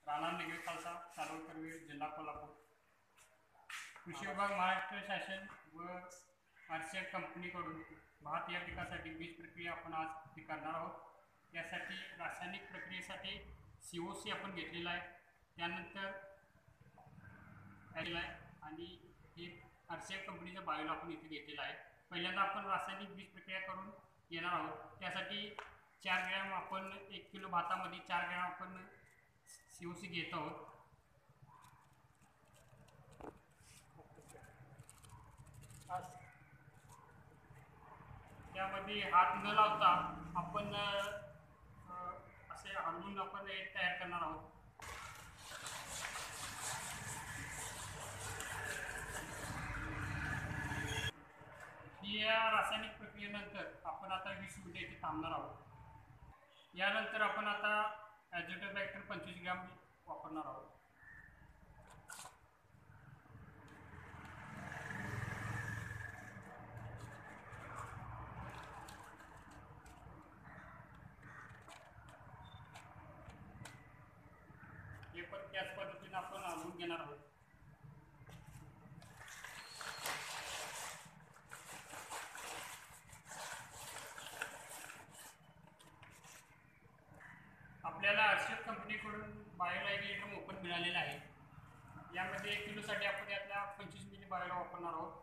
राणा निगवे खालसा तालुका करवीर जिल्हा कोल्हापूर. कृषी विभाग महाराष्ट्र शासन व आरसीएफ कंपनीकडून भात या पिकासाठी बीज प्रक्रिया आपण आज करणार आहोत. यासाठी रासायनिक प्रक्रियेसाठी COC आपण घेतलेला आहे, त्यानंतर आणि हे आरसीएफ कंपनीचं बायोला आपण इथे घेतलेलं आहे. पहिल्यांदा आपण रासायनिक बीज प्रक्रिया करून येणार आहोत. त्यासाठी 4 ग्रॅम आपण 1 किलो भातामध्ये 4 ग्रॅम आपण COC घेत आहोत. त्यामध्ये हात न लावता आपण असे हलवून आपण तयार करणार आहोत. या रासायनिक प्रक्रियेनंतर आपण आता 20 मिनिटे इथे थांबणार आहोत. यानंतर आपण आता ॲझोटोबॅक्टर 25 ग्रॅम वापरणार आहोत. हे पण त्याच पद्धतीने आपण हलवून घेणार आहोत. आपल्याला आरसीएफ कंपनीकडून बायोला 1 लिटर ओपन मिळालेला आहे. यामध्ये 1 किलोसाठी आपण यातला 25 मिली बायोला वापरणार आहोत.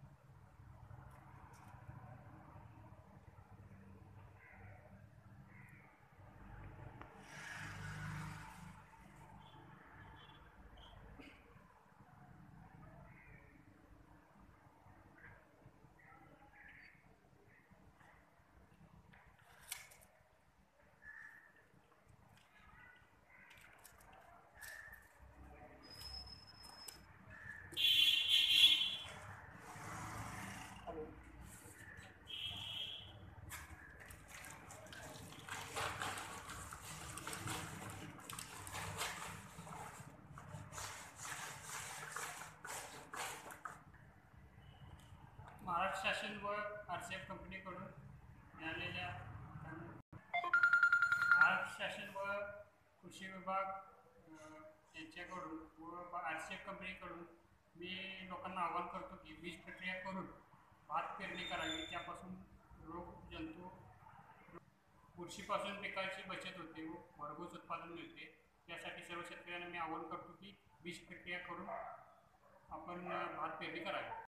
महाराष्ट्र शासन व आरसीएफ कंपनीकडून मिळालेल्या महाराष्ट्र शासन व कृषी विभाग यांच्याकडून व आरसीएफ कंपनीकडून मी लोकांना आवाहन करतो की बीज प्रक्रिया करून भात पेरणी करावी. त्यापासून रोग जंतू बुरशीपासून पिकाची बचत होते व भरघोस उत्पादन मिळते. त्यासाठी सर्व शेतकऱ्यांना मी आवाहन करतो की बीज प्रक्रिया करून आपण भात पेरणी करावी.